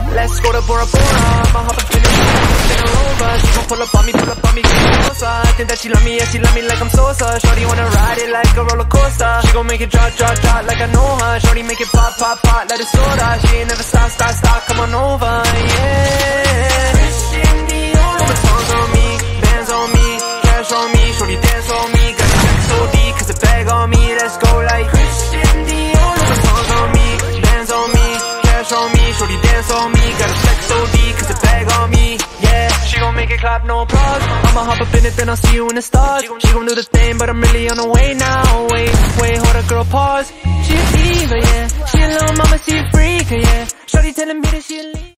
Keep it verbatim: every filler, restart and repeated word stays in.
Let's go to Bora Bora. I'ma hop up in the in a rover. She gon' pull up on me, pull up on me, get closer. I think that she love me, yeah, she love me like I'm Sosa. Shorty wanna ride it like a roller coaster. She gon' make it drop, drop, drop like I know her. Shorty make it pop, pop, pop like it's soda. She ain't never stop, stop, stop, come on over, yeah. Put songs on me, bands on me, cash on me. Shorty dance on me, got sex O D, cause the bag on me. Let's go like Christian Dior. Put songs on me, bands on me, cash on me. Shorty dance on me, got a sex O D, cause the bag on me, yeah. She gon' make it clap, no applause. I'ma hop up in it, then I'll see you in the stars. She gon' do the thing, but I'm really on the way now. Wait, wait, hold up, girl, pause. She a diva, yeah. She a little mama, she a freak, yeah. Shorty telling me that she a leave.